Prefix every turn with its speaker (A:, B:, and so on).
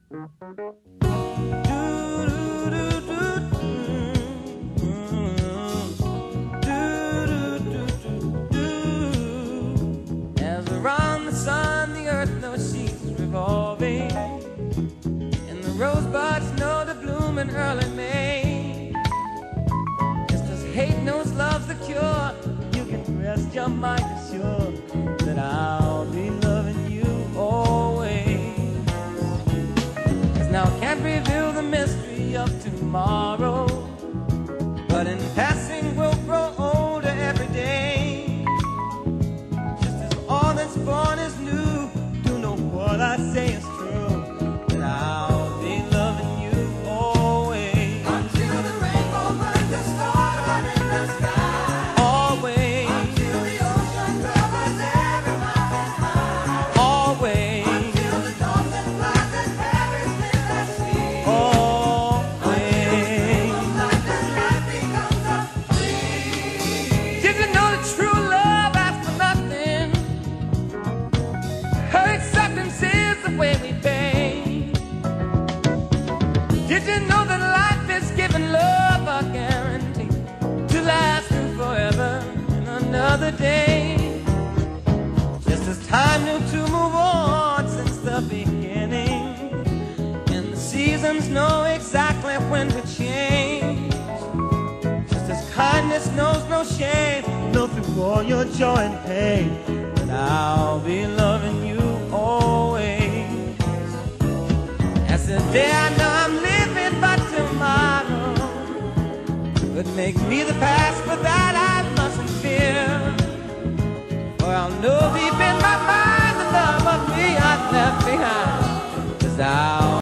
A: As around the sun, the earth knows she's revolving, and the rosebuds know to bloom in early May. Just as hate knows love's the cure, you can rest your mind assured that I'll be loving you always. 'Cause now I can't reveal the mystery of tomorrow, but in passing we'll grow older every day. Just as all that's born is new, do know what I say is true, that I'll be loving you always.
B: Until the rainbow burns the stars in the sky.
A: Always.
B: Until the ocean covers every mountain high.
A: Always.
B: Until the dolphin flies and carries me the sea.
A: Always.
B: Life and life becomes a dream.
A: Did you know that true love asks for nothing? Her acceptance is the way we pay. Did you know that life is giving love a guarantee to last through forever in another day? Just as time knew to move on since the beginning, and the seasons know exactly when to change. Just as kindness knows no shame, know through all your joy and pain, that I'll be loving you always. As the day I know I'm living, but tomorrow could make me the past, but that I mustn't fear. For I'll know deep in my mind the love of me I've left behind, 'cause I'll